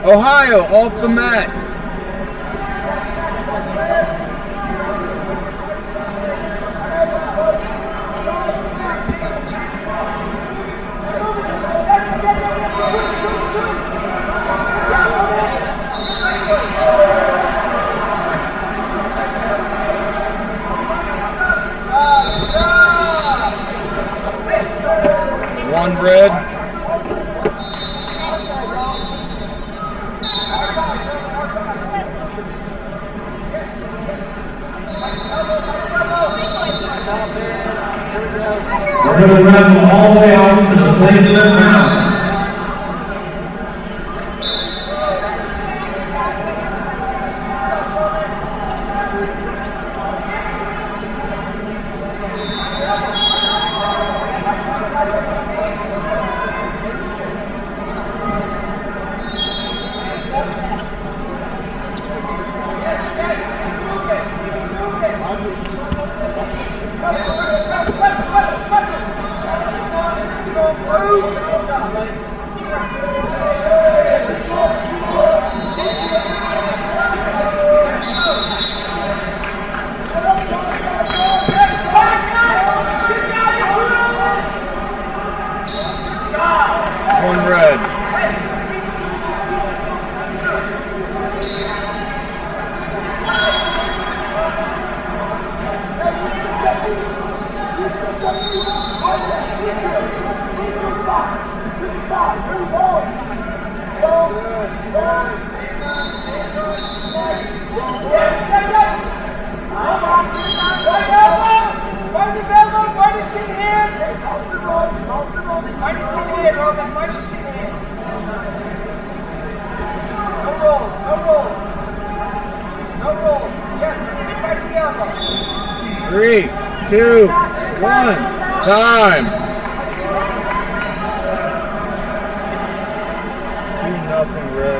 Ohio, off the mat. One red. We're going to wrestle all the way out to the placement round. One red. Three, two, one, time. 2-0 red.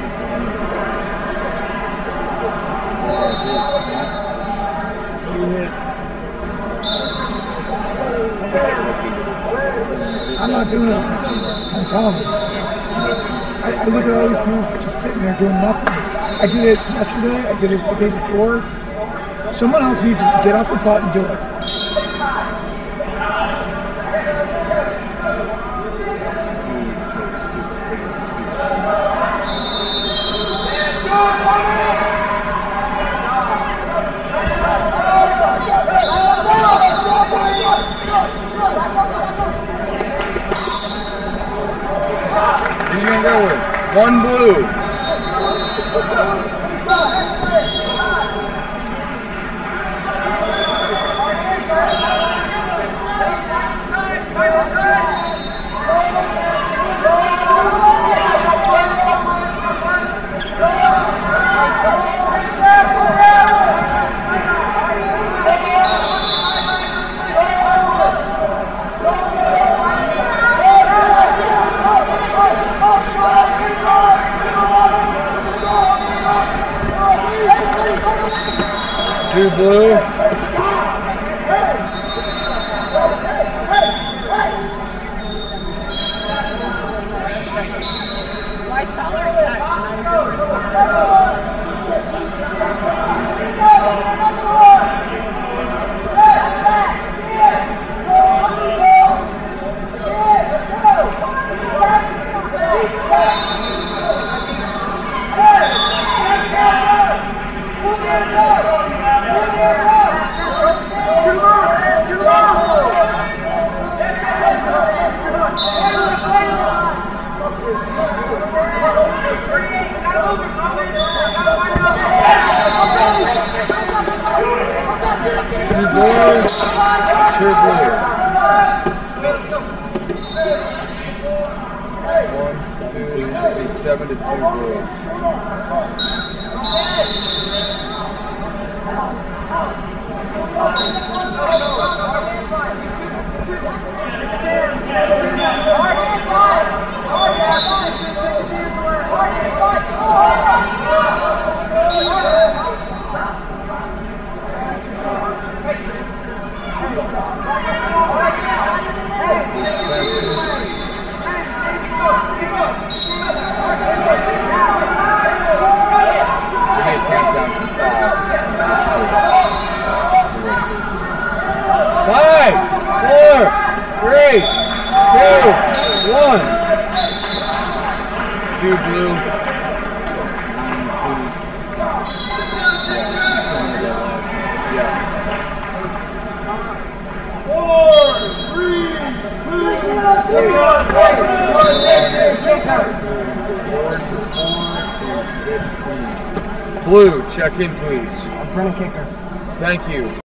I'm not doing it. I'm telling you. I look at all these people just sitting there doing nothing. I did it yesterday. I did it the day before. Someone else needs to get off the butt and do it. Who you gonna go with? One blue. Two blue. I saw their text and I was Two blues, two blue. 1, 2, 3, 7 to 2 blues. blue. 9-2. Yes. 44 to 15. Blue, check in, please. Brennan Kicker. Thank you.